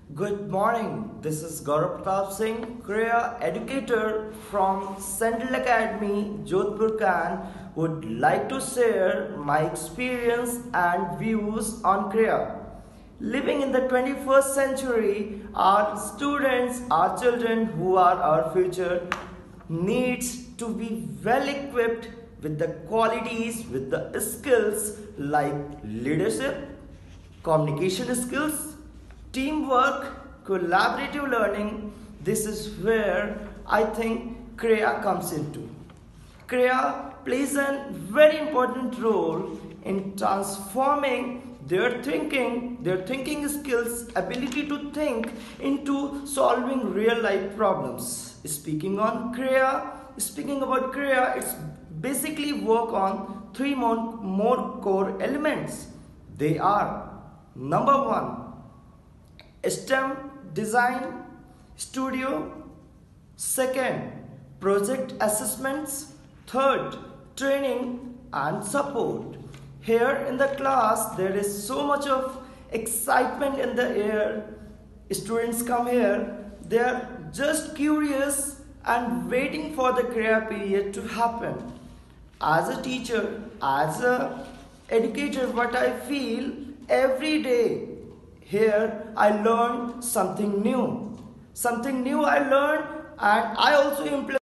Good morning. This is Gaurav Singh, career educator from Central Academy, Jodhpur, Cantt. Would like to share my experience and views on career. Living in the 21st century, our students, our children who are our future needs to be well equipped with the qualities, with the skills like leadership, communication skills, teamwork, collaborative learning. This is where I think Kriya comes into. Kriya plays a very important role in transforming their thinking skills, ability to think into solving real life problems. Speaking about Kriya, it's basically work on three more core elements. They are number one, STEM design studio, second, project assessments, third, training and support. Here in the class, there is so much of excitement in the air. Students come here, they are just curious and waiting for the career period to happen. As a teacher, as a educator, what I feel every day here I learn something new. Something new I learn and I also implement.